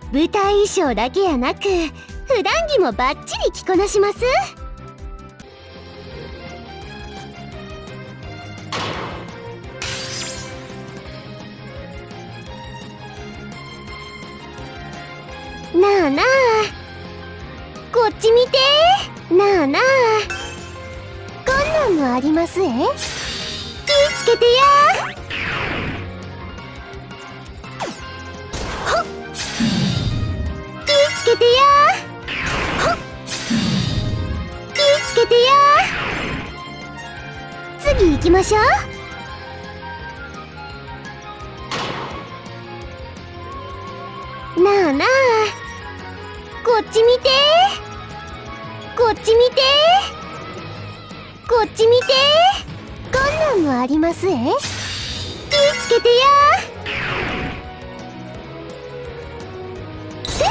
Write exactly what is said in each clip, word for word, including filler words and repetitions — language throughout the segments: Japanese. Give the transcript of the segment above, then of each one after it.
舞台衣装だけやなく普段着もバッチリ着こなします。なあなあ、こっち見て。なあなあ、こんなんもありますえ。気ぃつけてや。ほっ、気ぃつけてや。ほっ、気ぃつけてや。次行きましょう。なあなあ、こっち見て。こっち見て。こっち見て。こんなんもありますえ。気ぃつけてや。せい。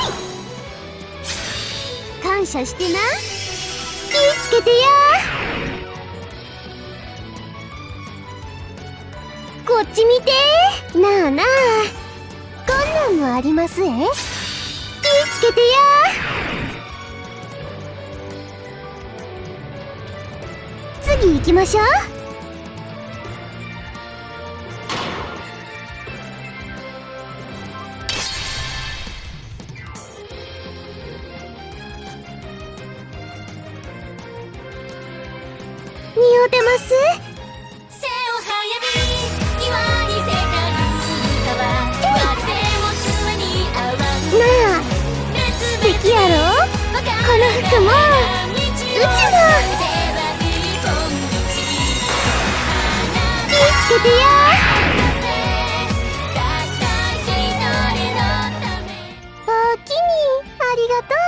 感謝してな。気ぃつけてや。こっち見て。なあなあ、こんなんもありますえ。気ぃつけてや。次行きましょう。似合うてます。なあ、素敵やろ。この服もうちの。気ぃつけてや。おおきにありがとう。